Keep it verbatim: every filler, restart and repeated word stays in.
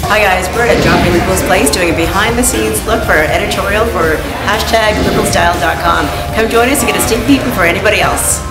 Hi guys, we're at Joffrey Lupul's place doing a behind the scenes look for Editorial for hashtag lupulstyle dot com. Come join us to get a sneak peek before anybody else.